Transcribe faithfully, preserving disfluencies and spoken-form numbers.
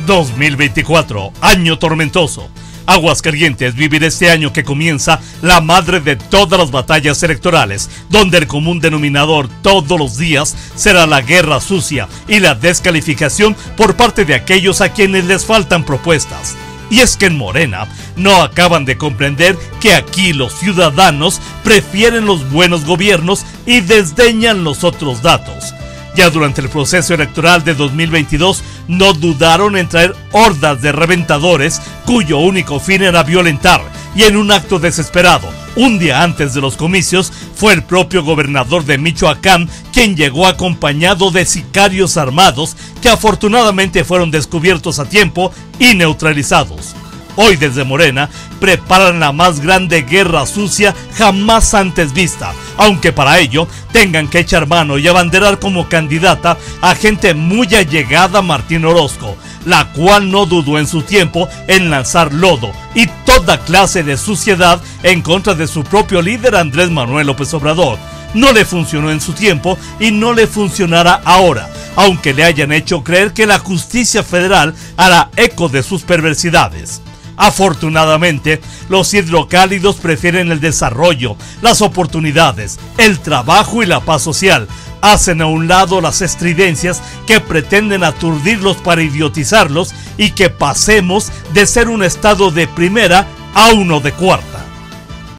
dos mil veinticuatro, año tormentoso. Aguascalientes vivirá este año que comienza la madre de todas las batallas electorales, donde el común denominador todos los días será la guerra sucia y la descalificación por parte de aquellos a quienes les faltan propuestas. Y es que en Morena no acaban de comprender que aquí los ciudadanos prefieren los buenos gobiernos y desdeñan los otros datos. Ya durante el proceso electoral de dos mil veintidós no dudaron en traer hordas de reventadores cuyo único fin era violentar, y en un acto desesperado, un día antes de los comicios, fue el propio gobernador de Michoacán quien llegó acompañado de sicarios armados que afortunadamente fueron descubiertos a tiempo y neutralizados. Hoy desde Morena preparan la más grande guerra sucia jamás antes vista, aunque para ello tengan que echar mano y abanderar como candidata a gente muy allegada a Martín Orozco, la cual no dudó en su tiempo en lanzar lodo y toda clase de suciedad en contra de su propio líder Andrés Manuel López Obrador. No le funcionó en su tiempo y no le funcionará ahora, aunque le hayan hecho creer que la justicia federal hará eco de sus perversidades. Afortunadamente, los hidrocálidos prefieren el desarrollo, las oportunidades, el trabajo y la paz social. Hacen a un lado las estridencias que pretenden aturdirlos para idiotizarlos y que pasemos de ser un estado de primera a uno de cuarta.